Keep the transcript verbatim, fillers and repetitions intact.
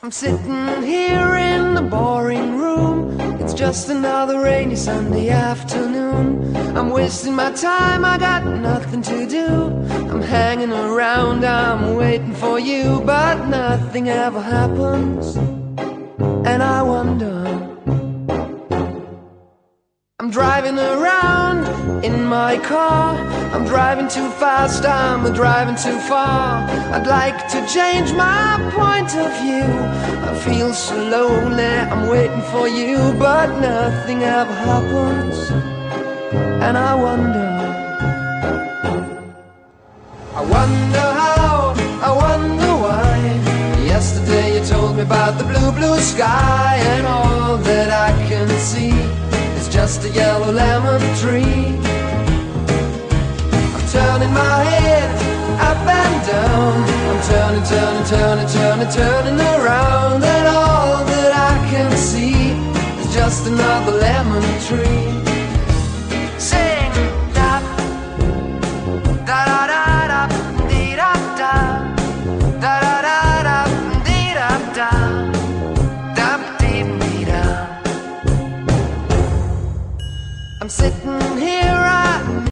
I'm sitting here in the boring room. It's just another rainy Sunday afternoon. I'm wasting my time, I got nothing to do. I'm hanging around, I'm waiting for you, but nothing ever happens. And I wonder, I'm driving around in my car. I'm driving too fast, I'm driving too far. I'd like to change my point of view. I feel so lonely, I'm waiting for you, but nothing ever happens. And I wonder, I wonder how, I wonder why. Yesterday you told me about the blue, blue sky, and all that I can see is just a yellow lemon tree. I'm turning my head up and down. I'm turning, turning, turning, turning, turning around, and all that I can see is just another lemon tree. Say